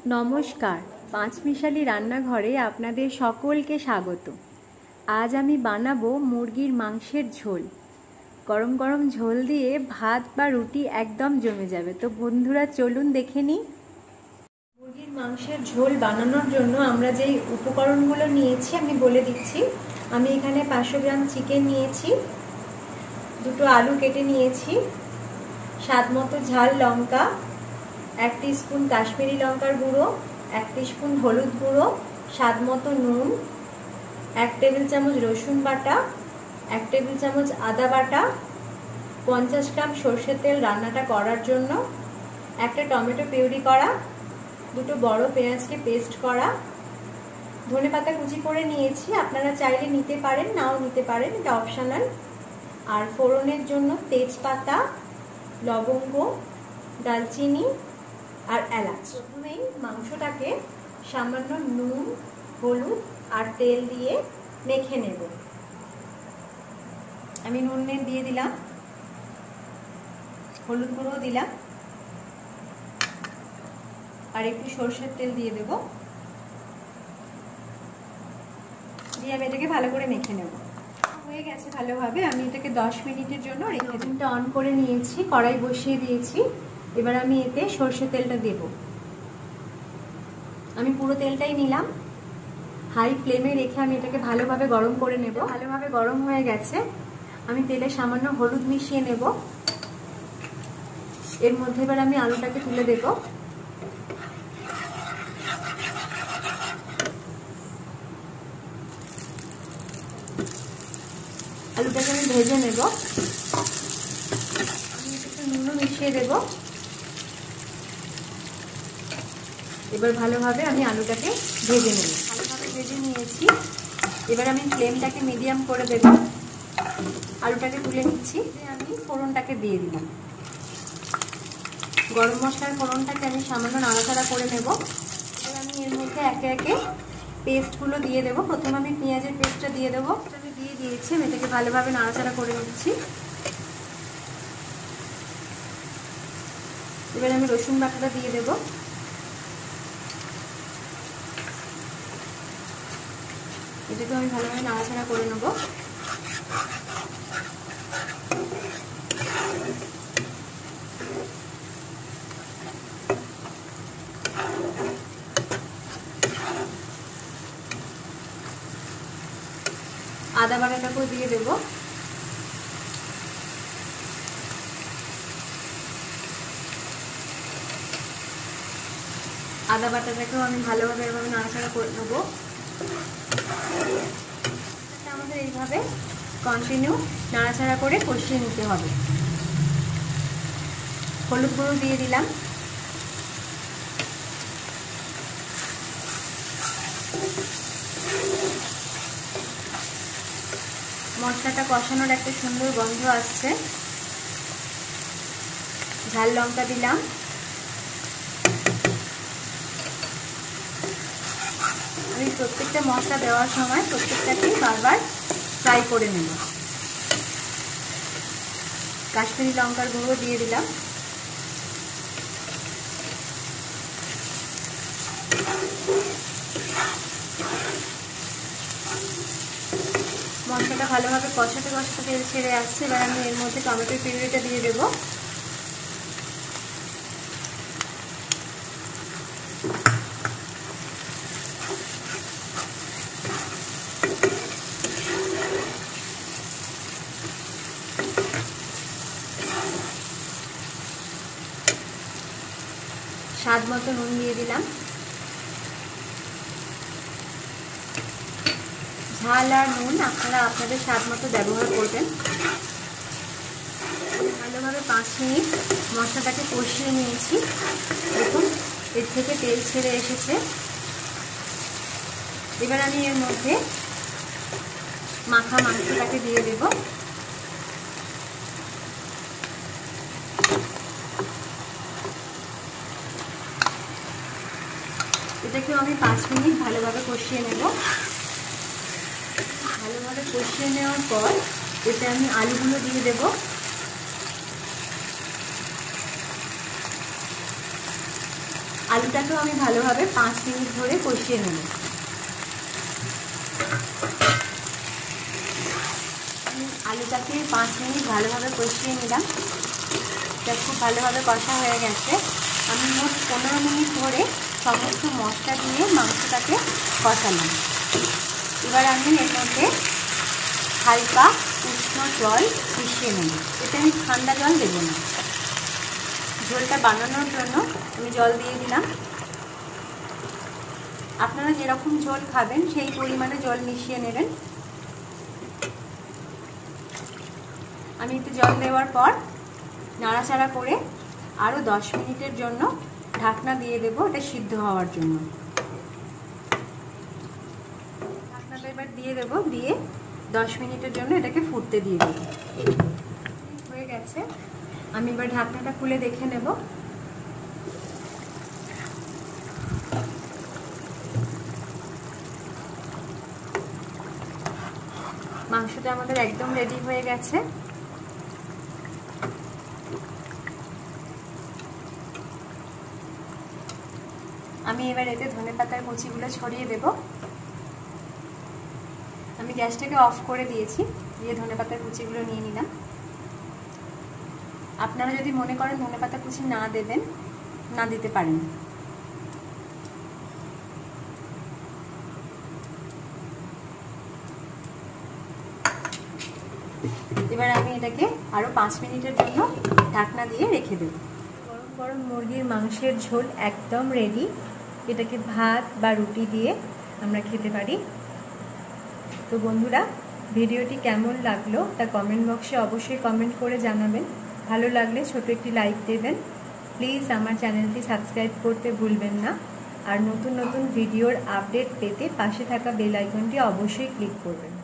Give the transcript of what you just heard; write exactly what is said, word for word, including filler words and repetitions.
নমস্কার, পাঁচমিশালি রান্নাঘরে আপনাদের সকলকে স্বাগত। আজ আমি বানাবো মুরগির মাংসের ঝোল। গরম গরম ঝোল দিয়ে ভাত বা রুটি একদম জমে যাবে। তো বন্ধুরা চলুন দেখে নিই। মুরগির মাংসের ঝোল বানানোর জন্য আমরা যেই উপকরণগুলো নিয়েছি আমি বলে দিচ্ছি। আমি এখানে পাঁচশো গ্রাম চিকেন নিয়েছি, দুটো আলু কেটে নিয়েছি, স্বাদ মতো ঝাল লঙ্কা, এক টিস্পুন কাশ্মীরি লঙ্কার গুঁড়ো, এক টিস্পুন হলুদ গুঁড়ো, স্বাদ মতো নুন, এক টেবিল চামচ রসুন বাটা, এক টেবিল চামচ আদা বাটা, পঞ্চাশ গ্রাম সর্ষের তেল রান্নাটা করার জন্য, একটা টমেটো পিউরি করা, দুটো বড় পেঁয়াজকে পেস্ট করা, ধনেপাতা কুচি করে নিয়েছি, আপনারা চাইলে নিতে পারেন নাও নিতে পারেন, এটা অপশনাল। আর ফোড়নের জন্য তেজপাতা, লবঙ্গ, দালচিনি আর এলাচ। প্রথমেই মাংসটাকে সামান্য নুন, হলুদ আর তেল দিয়ে মেখে নেব। আমি নুন দিয়ে দিলাম, হলুদ গুঁড়ো দিলাম আর একটু সরষের তেল দিয়ে দেব, দিয়ে আমি এটাকে ভালো করে মেখে নেব। হয়ে গেছে ভালোভাবে। আমি এটাকে দশ মিনিটের জন্য রেখে দেব। ওভেনটা অন করে নিয়েছি, কড়াই বসিয়ে দিয়েছি। এবার আমি এতে সরষের তেলটা দেব। আমি পুরো তেলটাই নিলাম। হাই ফ্লেমে রেখে আমি এটাকে ভালোভাবে গরম করে নেব। ভালোভাবে গরম হয়ে গেছে। আমি তেলে সামান্য হলুদ মিশিয়ে নেব। এর মধ্যে এবার আমি আলুটাকে তুলে দেব। আলুটাকে আমি ভেজে নেব। আমি একটু নুনও মিশিয়ে দেব। এবার ভালোভাবে আমি আলুটাকে ভেজে নেব। ভালোভাবে ভেজে নিয়েছি। এবার আমি ফ্লেমটাকে মিডিয়াম করে দেব। আলুটাকে তুলে নিচ্ছি। আমি ফোড়নটাকে দিয়ে দিলাম। গরম মশলার ফোড়নটাকে আমি সামান্য নাড়াচাড়া করে নেব। এবার আমি এর মধ্যে একে একে পেস্টগুলো দিয়ে দেবো। প্রথমে আমি পেঁয়াজের পেস্টটা দিয়ে দেবো। আমি দিয়ে দিয়েছি। আমি এটাকে ভালোভাবে নাড়াচাড়া করে নিচ্ছি। এবার আমি রসুন বাটাটা দিয়ে দেবো। এটাকে আমি ভালোভাবে নাড়াচাড়া করে নেব। আদা বাটাটাকেও দিয়ে দেব। আদা বাটাটাকেও আমি ভালোভাবে এভাবে নাড়াচাড়া করে নেব। আমাদের এইভাবে কন্টিনিউ নাড়াচাড়া করে কষিয়ে নিতে হবে। হলুদ গুঁড়ো দিয়ে দিলাম। মশলাটা কষানোর একটা সুন্দর গন্ধ আসছে। ঝাল লঙ্কা দিলাম। আমি প্রত্যেকটা মশলা দেওয়ার সময় প্রত্যেকটাকেই বারবার ফ্রাই করে নেব। কাশ্মীরি লঙ্কার গুঁড়ো দিয়ে দিলাম। মশলাটা ভালোভাবে কষাতে কষাতে তেল ছেড়ে আসছে। এবার আমি এর মধ্যে টমেটোর পিউরিটা দিয়ে দেবো। স্বাদ মতো নুন দিয়ে দিলাম। ঝাল আর নুন আপনারা আপনাদের স্বাদ মতো ব্যবহার করবেন। ভালোভাবে পাঁচ মিনিট মশলাটাকে কষিয়ে নিয়েছি। দেখুন এর থেকে তেল ছেড়ে এসেছে। এবার আমি এর মধ্যে মাখা মাংসটাকে দিয়ে দেব। এটাকেও আমি পাঁচ মিনিট ভালোভাবে কষিয়ে নেব। ভালোভাবে কষিয়ে নেওয়ার পর এতে আমি আলুগুলো দিয়ে দেব। আলুটাকেও আমি ভালোভাবে পাঁচ মিনিট ধরে কষিয়ে নেব। আলুটাকে পাঁচ মিনিট ভালোভাবে কষিয়ে নিলাম। এটা খুব ভালোভাবে কষা হয়ে গেছে। আমি মোট পনেরো মিনিট ধরে সমস্ত মশলা দিয়ে মাংসটাকে কষালাম। এবার আমি এর মধ্যে হালকা উষ্ণ জল মিশিয়ে নেব। এতে আমি ঠান্ডা জল দেব না। ঝোলটা বানানোর জন্য আমি জল দিয়ে দিলাম। আপনারা যেরকম ঝোল খাবেন সেই পরিমাণে জল মিশিয়ে নেবেন। আমি একটু জল দেওয়ার পর নাড়াচাড়া করে আরও দশ মিনিটের জন্য ঢাকনা দিয়ে দেবো, এটা সিদ্ধ হওয়ার জন্য। ঢাকনাটা এবার দিয়ে দেবো, দিয়ে দশ মিনিটের জন্য এটাকে ফুটতে দিয়ে দেবো। হয়ে গেছে, আমি এবার ঢাকনাটা খুলে দেখে নেব। মাংসটা আমাদের একদম রেডি হয়ে গেছে। আমি এবার এতে ধনেপাতার কুচিগুলো ছড়িয়ে দেব। আমি গ্যাসটাকে অফ করে দিয়েছি, দিয়ে ধনেপাতার কুচিগুলো নিয়ে নিলাম। আপনারা যদি মনে করেন ধনেপাতা কুচি না দেবেন, না দিতে পারেন। এবার আমি এটাকে আরো পাঁচ মিনিটের জন্য ঢাকনা দিয়ে রেখে দেব। গরম গরম মুরগির মাংসের ঝোল একদম রেডি। এটাকে ভাত বা রুটি দিয়ে আমরা খেতে পারি। তো বন্ধুরা, ভিডিওটি কেমন লাগলো তা কমেন্ট বক্সে অবশ্যই কমেন্ট করে জানাবেন। ভালো লাগলে ছোট একটি লাইক দেবেন। প্লিজ আমার চ্যানেলটি সাবস্ক্রাইব করতে ভুলবেন না। আর নতুন নতুন ভিডিওর আপডেট পেতে পাশে থাকা বেল আইকনটি অবশ্যই ক্লিক করবেন।